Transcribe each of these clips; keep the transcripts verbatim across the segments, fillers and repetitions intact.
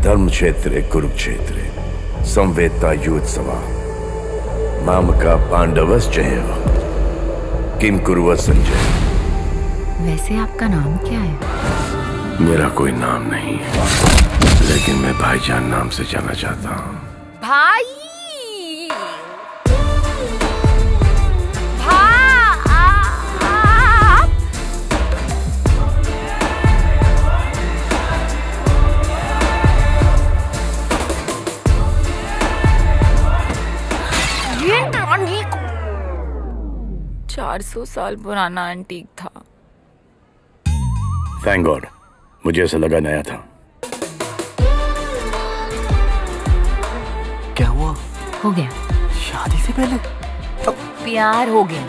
धर्म क्षेत्रे कुरुक्षेत्रे संवेत्ता युत्सवा मामका पांडवश्चैव किम कुरुवत् संजय। वैसे आपका नाम क्या है? मेरा कोई नाम नहीं है, लेकिन मैं भाईजान नाम से जाना चाहता हूँ। भाई चार सौ साल पुराना एंटीक था। थैंक गॉड, मुझे ऐसा लगा नया था। क्या हुआ? हो गया शादी से पहले? अब प्यार हो गया।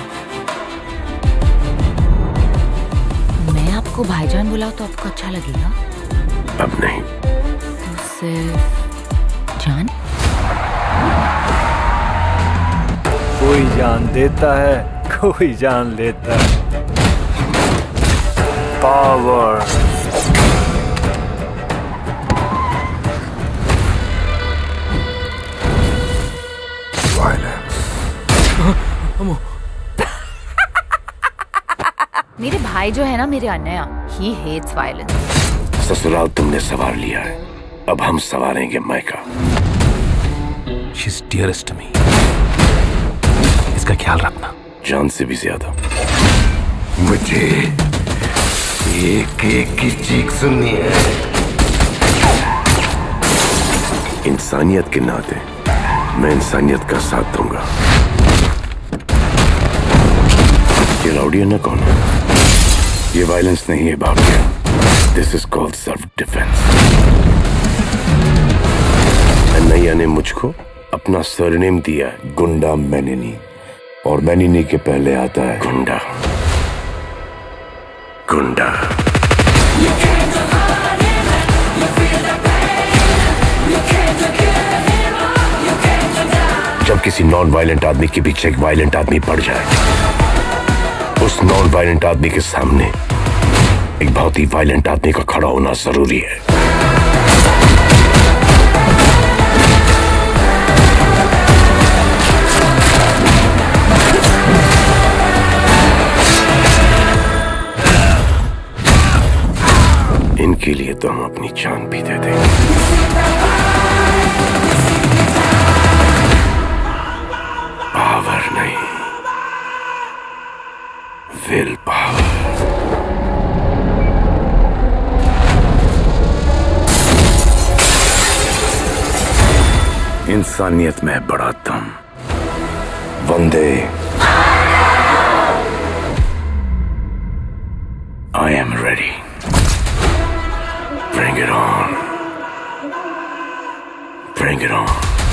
मैं आपको भाईजान बुलाऊं तो आपको अच्छा लगेगा? अब नहीं। तो सिर्फ जान? कोई जान देता है, कोई जान लेता है। पावर। वायलेंस। मेरे भाई जो है ना, मेरे अन्या, he hates violence। ससुराल तुमने सवार लिया है, अब हम सवारेंगे मायका। She's dearest to me। इसका ख्याल रखना। जान से भी ज्यादा। मुझे एक एक की चीख सुननी है। इंसानियत के नाते मैं इंसानियत का साथ दूंगा। ये राउडी ना कौन है? ये वायलेंस नहीं है भाग्य। This is called self defence. नैया ने मुझको अपना सरनेम दिया है गुंडा मैनिनी, और मैनिनी के पहले आता है गुंडा। गुंडा। जब किसी नॉन वायलेंट आदमी के पीछे एक वायलेंट आदमी पड़ जाए, उस नॉन वायलेंट आदमी के सामने एक बहुत ही वायलेंट आदमी का खड़ा होना जरूरी है। इनके लिए तो हम अपनी जान भी दे देंगे। पावर नहीं, विल पावर। इंसानियत में बड़ा दम। वंदे। I am ready. Bring it on. Bring it on.